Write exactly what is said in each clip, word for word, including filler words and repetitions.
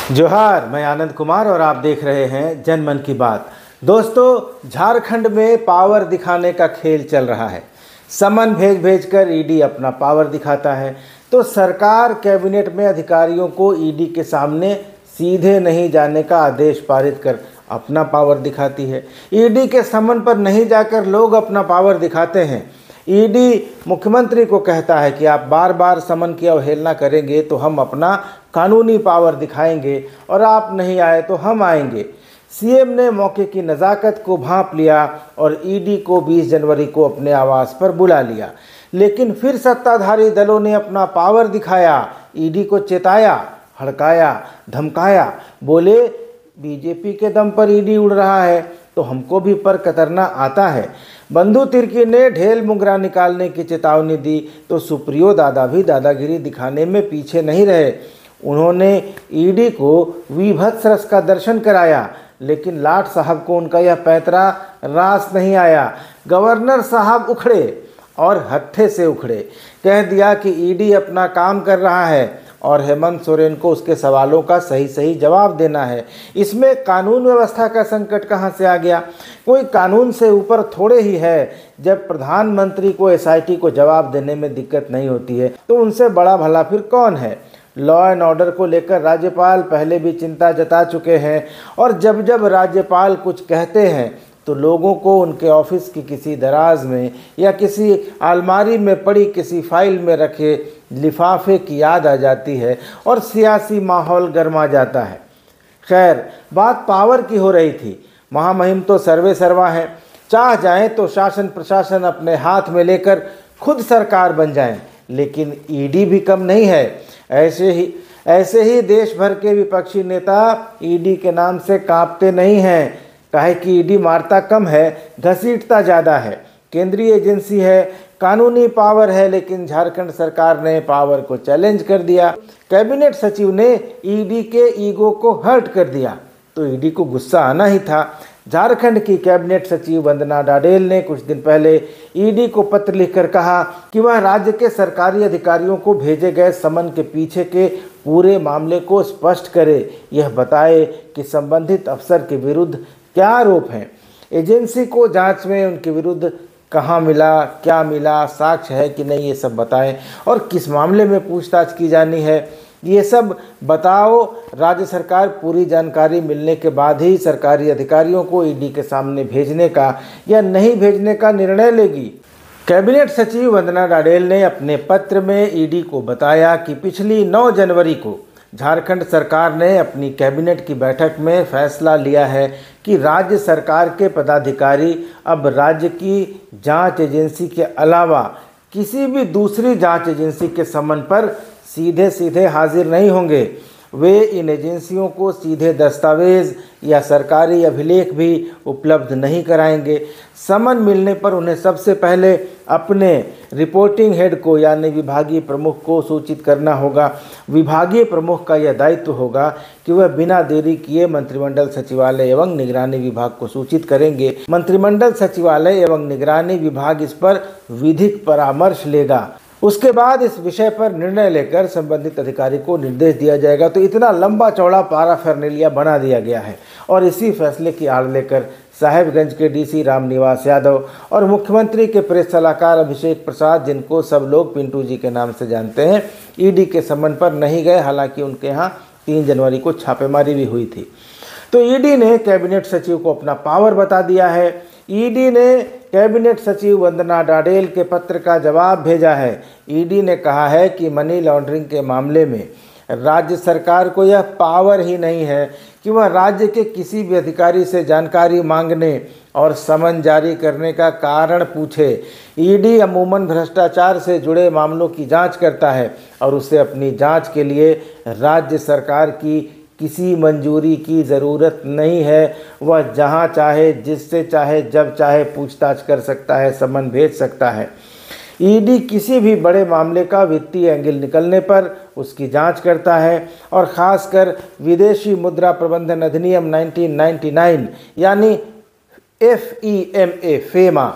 जोहार, मैं आनंद कुमार और आप देख रहे हैं जन मन की बात। दोस्तों, झारखंड में पावर दिखाने का खेल चल रहा है। समन भेज भेज कर ईडी अपना पावर दिखाता है, तो सरकार कैबिनेट में अधिकारियों को ईडी के सामने सीधे नहीं जाने का आदेश पारित कर अपना पावर दिखाती है। ईडी के समन पर नहीं जाकर लोग अपना पावर दिखाते हैं। ईडी मुख्यमंत्री को कहता है कि आप बार बार समन की अवहेलना करेंगे तो हम अपना कानूनी पावर दिखाएंगे और आप नहीं आए तो हम आएंगे। सीएम ने मौके की नज़ाकत को भांप लिया और ईडी को बीस जनवरी को अपने आवास पर बुला लिया। लेकिन फिर सत्ताधारी दलों ने अपना पावर दिखाया, ईडी को चेताया, हड़काया, धमकाया। बोले बीजेपी के दम पर ईडी उड़ रहा है तो हमको भी पर कतरना आता है। बंधु तिर्की ने ढेल मुंगरा निकालने की चेतावनी दी तो सुप्रियो दादा भी दादागिरी दिखाने में पीछे नहीं रहे। उन्होंने ईडी को वीभत्स रस का दर्शन कराया, लेकिन लाट साहब को उनका यह पैंतरा रास नहीं आया। गवर्नर साहब उखड़े और हत्थे से उखड़े। कह दिया कि ईडी अपना काम कर रहा है और हेमंत सोरेन को उसके सवालों का सही सही जवाब देना है। इसमें कानून व्यवस्था का संकट कहाँ से आ गया? कोई कानून से ऊपर थोड़े ही है। जब प्रधानमंत्री को एसआईटी को जवाब देने में दिक्कत नहीं होती है तो उनसे बड़ा भला फिर कौन है? लॉ एंड ऑर्डर को लेकर राज्यपाल पहले भी चिंता जता चुके हैं और जब जब राज्यपाल कुछ कहते हैं तो लोगों को उनके ऑफिस की किसी दराज में या किसी अलमारी में पड़ी किसी फाइल में रखे लिफाफे की याद आ जाती है और सियासी माहौल गर्मा जाता है। खैर, बात पावर की हो रही थी। महामहिम तो सर्वे सर्वा है। चाह जाएं तो शासन प्रशासन अपने हाथ में लेकर खुद सरकार बन जाएं, लेकिन ईडी भी कम नहीं है। ऐसे ही ऐसे ही देश भर के विपक्षी नेता ईडी के नाम से कांपते नहीं हैं। काहे कि ईडी मारता कम है, घसीटता ज़्यादा है। केंद्रीय एजेंसी है, कानूनी पावर है, लेकिन झारखंड सरकार ने पावर को चैलेंज कर दिया। कैबिनेट सचिव ने ईडी के ईगो को हर्ट कर दिया, तो ईडी को गुस्सा आना ही था। झारखंड की कैबिनेट सचिव वंदना डाडेल ने कुछ दिन पहले ईडी को पत्र लिखकर कहा कि वह राज्य के सरकारी अधिकारियों को भेजे गए समन के पीछे के पूरे मामले को स्पष्ट करे। यह बताए कि संबंधित अफसर के विरुद्ध क्या आरोप हैं, एजेंसी को जांच में उनके विरुद्ध कहाँ मिला, क्या मिला, साक्ष्य है कि नहीं, ये सब बताएं और किस मामले में पूछताछ की जानी है, ये सब बताओ। राज्य सरकार पूरी जानकारी मिलने के बाद ही सरकारी अधिकारियों को ईडी के सामने भेजने का या नहीं भेजने का निर्णय लेगी। कैबिनेट सचिव वंदना डाडेल ने अपने पत्र में ईडी को बताया कि पिछली नौ जनवरी को झारखंड सरकार ने अपनी कैबिनेट की बैठक में फैसला लिया है कि राज्य सरकार के पदाधिकारी अब राज्य की जांच एजेंसी के अलावा किसी भी दूसरी जांच एजेंसी के समन पर सीधे सीधे हाजिर नहीं होंगे। वे इन एजेंसियों को सीधे दस्तावेज या सरकारी अभिलेख भी उपलब्ध नहीं कराएंगे। समन मिलने पर उन्हें सबसे पहले अपने रिपोर्टिंग हेड को यानी विभागीय प्रमुख को सूचित करना होगा। विभागीय प्रमुख का यह दायित्व होगा कि वह बिना देरी किए मंत्रिमंडल सचिवालय एवं निगरानी विभाग को सूचित करेंगे। मंत्रिमंडल सचिवालय एवं निगरानी विभाग इस पर विधिक परामर्श लेगा। उसके बाद इस विषय पर निर्णय लेकर संबंधित अधिकारी को निर्देश दिया जाएगा। तो इतना लंबा चौड़ा पैराफर्नेलिया बना दिया गया है और इसी फैसले की आड़ लेकर साहेबगंज के डीसी रामनिवास यादव और मुख्यमंत्री के प्रेस सलाहकार अभिषेक प्रसाद, जिनको सब लोग पिंटू जी के नाम से जानते हैं, ईडी के समन पर नहीं गए। हालांकि उनके यहाँ तीन जनवरी को छापेमारी भी हुई थी। तो ईडी ने कैबिनेट सचिव को अपना पावर बता दिया है। ईडी ने कैबिनेट सचिव वंदना डाडेल के पत्र का जवाब भेजा है। ईडी ने कहा है कि मनी लॉन्ड्रिंग के मामले में राज्य सरकार को यह पावर ही नहीं है कि वह राज्य के किसी भी अधिकारी से जानकारी मांगने और समन जारी करने का कारण पूछे। ईडी अमूमन भ्रष्टाचार से जुड़े मामलों की जांच करता है और उसे अपनी जांच के लिए राज्य सरकार की किसी मंजूरी की ज़रूरत नहीं है। वह जहां चाहे, जिससे चाहे, जब चाहे पूछताछ कर सकता है, समन भेज सकता है। ईडी किसी भी बड़े मामले का वित्तीय एंगल निकलने पर उसकी जांच करता है और ख़ासकर विदेशी मुद्रा प्रबंधन अधिनियम उन्नीस सौ निन्यानवे यानी F E M A FEMA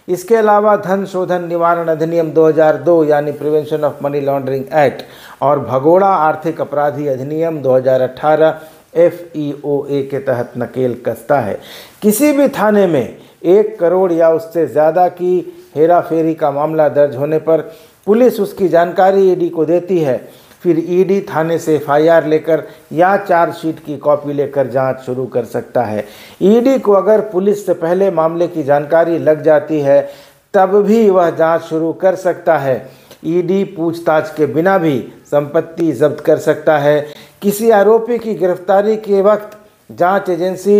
इसके अलावा धन शोधन निवारण अधिनियम दो हज़ार दो यानी prevention of money laundering act और भगोड़ा आर्थिक अपराधी अधिनियम दो हज़ार अठारह एफ ई ओ ए के तहत नकेल कसता है। किसी भी थाने में एक करोड़ या उससे ज़्यादा की हेरा फेरी का मामला दर्ज होने पर पुलिस उसकी जानकारी ईडी को देती है। फिर ईडी थाने से एफ आई आर लेकर या चार्जशीट की कॉपी लेकर जांच शुरू कर सकता है। ईडी को अगर पुलिस से पहले मामले की जानकारी लग जाती है तब भी वह जांच शुरू कर सकता है। ईडी पूछताछ के बिना भी संपत्ति जब्त कर सकता है। किसी आरोपी की गिरफ्तारी के वक्त जांच एजेंसी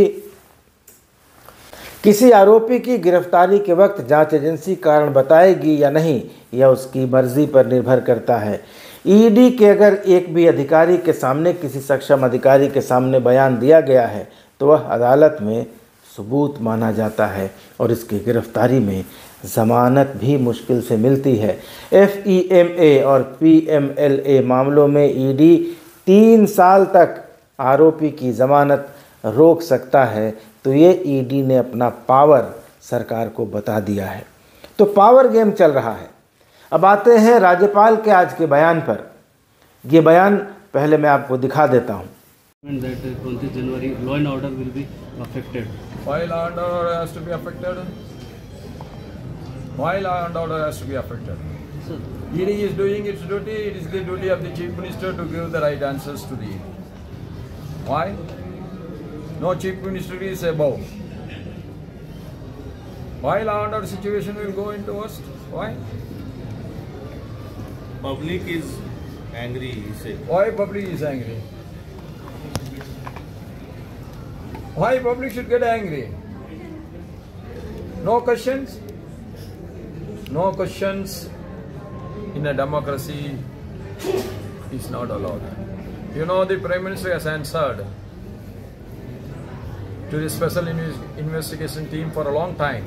किसी आरोपी की गिरफ्तारी के वक्त जांच एजेंसी कारण बताएगी या नहीं, यह उसकी मर्जी पर निर्भर करता है। ईडी के अगर एक भी अधिकारी के सामने किसी सक्षम अधिकारी के सामने बयान दिया गया है तो वह अदालत में सबूत माना जाता है और इसकी गिरफ्तारी में ज़मानत भी मुश्किल से मिलती है। एफ ई एम ए और पी एम एल ए मामलों में ईडी तीन साल तक आरोपी की ज़मानत रोक सकता है। तो ये ईडी ने अपना पावर सरकार को बता दिया है। तो पावर गेम चल रहा है। अब आते हैं राज्यपाल के आज के बयान पर। ये बयान पहले मैं आपको दिखा देता हूँ। Twenty January law and order will be affected. Why law and order has to be affected? Why law and order has to be affected? Sir, E D is doing its duty. It is the duty of the Chief Minister to give the right answers to the E D. Why? No Chief Minister is above. Why law and order situation will go into worst? Why? Public is angry, he said. Why public is angry? Why public should get angry? No questions? No questions in a democracy is not allowed. You know, the Prime Minister has answered to the special inves- investigation team for a long time.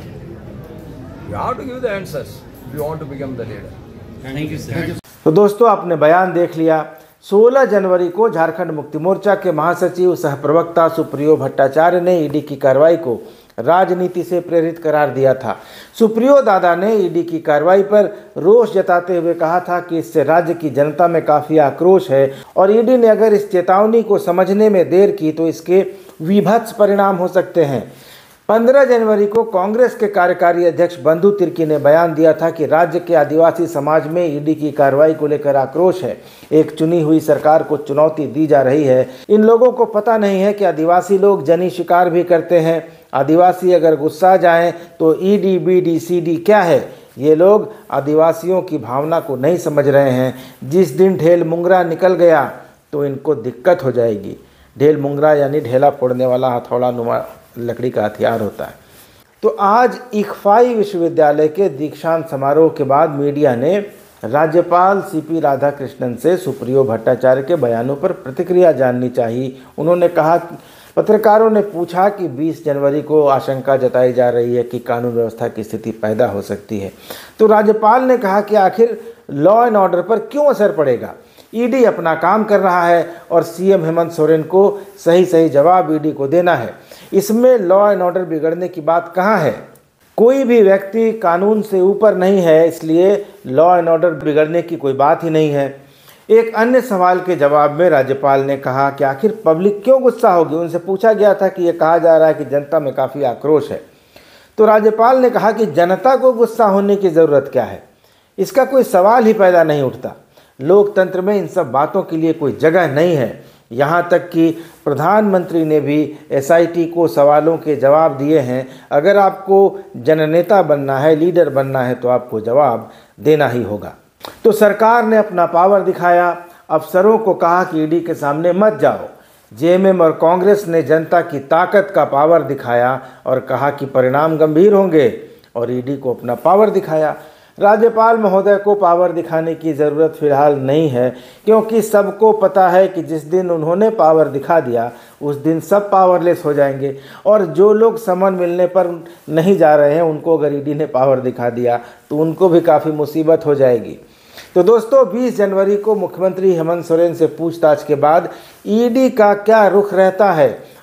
You have to give the answers if you want to become the leader. thank you, sir. तो दोस्तों आपने बयान देख लिया। सोलह जनवरी को झारखंड मुक्ति मोर्चा के महासचिव सह प्रवक्ता सुप्रियो भट्टाचार्य ने ईडी की कार्रवाई को राजनीति से प्रेरित करार दिया था। सुप्रियो दादा ने ईडी की कार्रवाई पर रोष जताते हुए कहा था कि इससे राज्य की जनता में काफ़ी आक्रोश है और ईडी ने अगर इस चेतावनी को समझने में देर की तो इसके विभत्स परिणाम हो सकते हैं। पंद्रह जनवरी को कांग्रेस के कार्यकारी अध्यक्ष बंधु तिर्की ने बयान दिया था कि राज्य के आदिवासी समाज में ईडी की कार्रवाई को लेकर आक्रोश है। एक चुनी हुई सरकार को चुनौती दी जा रही है। इन लोगों को पता नहीं है कि आदिवासी लोग जनी शिकार भी करते हैं। आदिवासी अगर गुस्सा जाएं तो ईडी बीडी सीडी क्या है। ये लोग आदिवासियों की भावना को नहीं समझ रहे हैं। जिस दिन ढेल मुंगरा निकल गया तो इनको दिक्कत हो जाएगी। ढेल मुंगरा यानी ढेला फोड़ने वाला हथौड़ा नुमा लकड़ी का हथियार होता है। तो आज इक्फाई विश्वविद्यालय के दीक्षांत समारोह के बाद मीडिया ने राज्यपाल सी पी राधाकृष्णन से सुप्रियो भट्टाचार्य के बयानों पर प्रतिक्रिया जाननी चाहिए। उन्होंने कहा, पत्रकारों ने पूछा कि बीस जनवरी को आशंका जताई जा रही है कि कानून व्यवस्था की स्थिति पैदा हो सकती है। तो राज्यपाल ने कहा कि आखिर लॉ एंड ऑर्डर पर क्यों असर पड़ेगा। ईडी अपना काम कर रहा है और सीएम हेमंत सोरेन को सही सही जवाब ईडी को देना है। इसमें लॉ एंड ऑर्डर बिगड़ने की बात कहाँ है। कोई भी व्यक्ति कानून से ऊपर नहीं है, इसलिए लॉ एंड ऑर्डर बिगड़ने की कोई बात ही नहीं है। एक अन्य सवाल के जवाब में राज्यपाल ने कहा कि आखिर पब्लिक क्यों गुस्सा होगी। उनसे पूछा गया था कि ये कहा जा रहा है कि जनता में काफ़ी आक्रोश है। तो राज्यपाल ने कहा कि जनता को गुस्सा होने की ज़रूरत क्या है, इसका कोई सवाल ही पैदा नहीं उठता। लोकतंत्र में इन सब बातों के लिए कोई जगह नहीं है। यहाँ तक कि प्रधानमंत्री ने भी एस आई टी को सवालों के जवाब दिए हैं। अगर आपको जननेता बनना है, लीडर बनना है, तो आपको जवाब देना ही होगा। तो सरकार ने अपना पावर दिखाया। अफसरों को कहा कि ईडी के सामने मत जाओ। जे एम एम और कांग्रेस ने जनता की ताकत का पावर दिखाया और कहा कि परिणाम गंभीर होंगे, और ईडी को अपना पावर दिखाया। राज्यपाल महोदय को पावर दिखाने की ज़रूरत फ़िलहाल नहीं है, क्योंकि सबको पता है कि जिस दिन उन्होंने पावर दिखा दिया उस दिन सब पावरलेस हो जाएंगे। और जो लोग समन मिलने पर नहीं जा रहे हैं, उनको अगर ईडी ने पावर दिखा दिया तो उनको भी काफ़ी मुसीबत हो जाएगी। तो दोस्तों, बीस जनवरी को मुख्यमंत्री हेमंत सोरेन से पूछताछ के बाद ईडी का क्या रुख रहता है,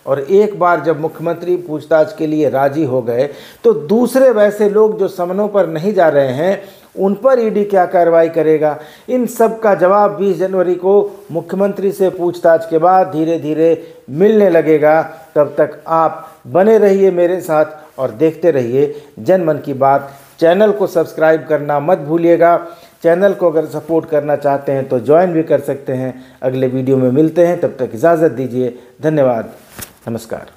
और एक बार जब मुख्यमंत्री पूछताछ के लिए राजी हो गए तो दूसरे वैसे लोग जो समनों पर नहीं जा रहे हैं उन पर ईडी क्या कार्रवाई करेगा? इन सब का जवाब बीस जनवरी को मुख्यमंत्री से पूछताछ के बाद धीरे धीरे मिलने लगेगा। तब तक आप बने रहिए मेरे साथ और देखते रहिए जन मन की बात। चैनल को सब्सक्राइब करना मत भूलिएगा। चैनल को अगर सपोर्ट करना चाहते हैं तो ज्वाइन भी कर सकते हैं। अगले वीडियो में मिलते हैं, तब तक इजाज़त दीजिए। धन्यवाद, नमस्कार।